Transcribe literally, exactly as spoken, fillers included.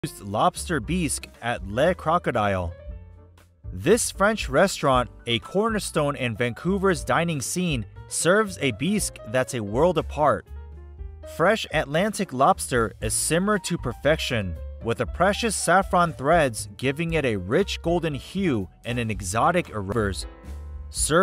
lobster bisque at Le Crocodile. This French restaurant, a cornerstone in Vancouver's dining scene, serves a bisque that's a world apart. Fresh Atlantic lobster is simmered to perfection, with the precious saffron threads giving it a rich golden hue and an exotic aroma. Served